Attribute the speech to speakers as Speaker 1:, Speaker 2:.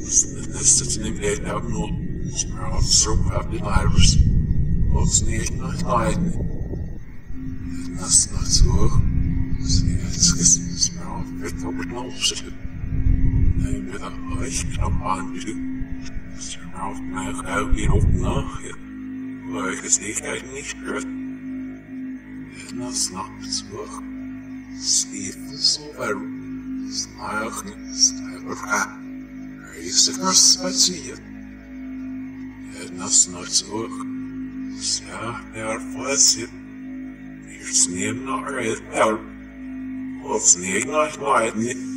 Speaker 1: Nested in the out no smell of soap up the virus. What's near not lying? That's not so. It's smell of it over no city. And with a high come on you. Smell of milk out in open now. Like it's nicht gehört. En dat snapt zo. Steven zo ver. Snaag niet. Stijver ga. Is de first wat zie je. En dat snapt zo. Ja, daar was het. Hier sneeuw naar het. Of sneeuw naar het niet.